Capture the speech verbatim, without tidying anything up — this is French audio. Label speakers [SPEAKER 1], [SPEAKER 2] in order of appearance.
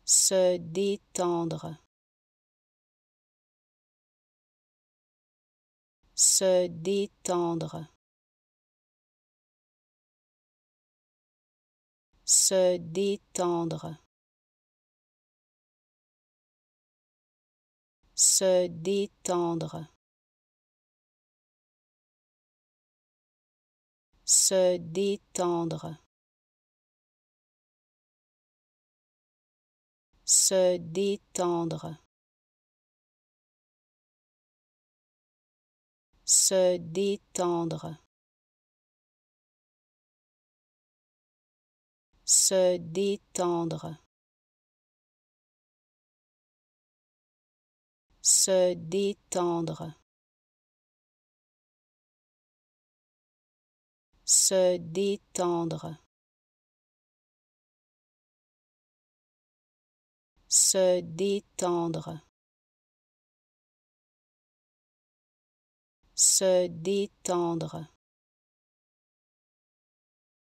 [SPEAKER 1] Se détendre. Se détendre. Se détendre. Se détendre. Se détendre. Se détendre. Se détendre. Se détendre. Se détendre. Se détendre. Se détendre. Se détendre.